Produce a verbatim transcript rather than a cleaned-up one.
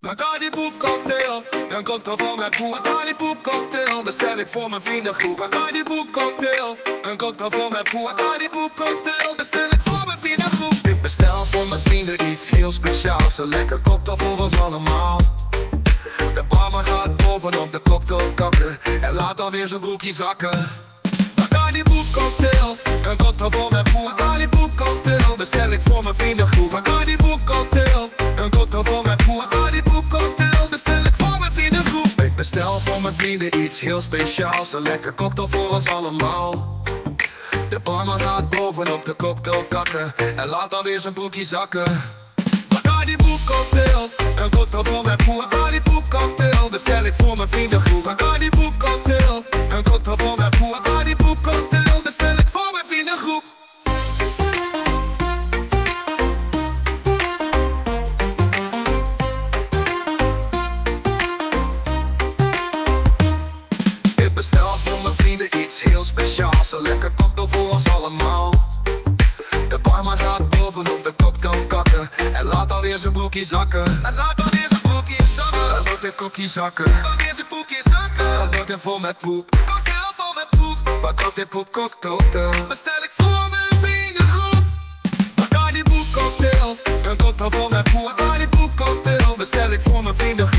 Bacardi Poep Cocktail, een cocktail van mijn poep. Bacardi Poep Cocktail, bestel ik voor mijn vriendengroep. Bacardi Poep Cocktail, een cocktail van mijn poep. Bacardi Poep Cocktail, bestel ik voor mijn vriendengroep. Ik bestel voor mijn vrienden iets heel speciaals. Een lekker cocktail voor ons allemaal. De barman gaat bovenop de cocktail kakken en laat alweer zijn broekje zakken. Bacardi Poep Cocktail, een cocktail voor mijn poep. Bacardi Poep Cocktail, bestel ik voor mijn vriendengroep. Bacardi Poep Cocktail, een cocktail voor mijn poep. Bacardi Poep Cocktail, bestel ik voor mijn vriendengroep. Ik bestel voor mijn vrienden iets heel speciaals. Een lekker cocktail voor ons allemaal. De barman gaat bovenop de cocktail kakken en laat alweer zijn broekje zakken. Bacardi Poep Cocktail, een cocktail voor mijn poep. Bacardi Poep Cocktail, bestel ik voor mijn vriendengroep. Bacardi Poep Cocktail, een cocktail voor mijn poep. Bacardi Poep Cocktail, bestel ik voor mijn vriendengroep. Ik bestel voor mijn vrienden iets heel speciaals. Een lekker cocktail voor ons allemaal. De barman gaat bovenop de cocktail kakken en laat alweer zijn broekje zakken. En laat alweer zijn broekje zakken. Dan wordt de koekje zakken. Alweer zijn broekje zakken. Dan wordt hem vol met poep. Cocktail vol met poep. Bacardi Poep Cocktail, bestel ik voor mijn vriendengroep. Bacardi Poep Cocktail, een cocktail voor mijn poep. Bacardi Poep Cocktail, bestel ik voor mijn vriendengroep.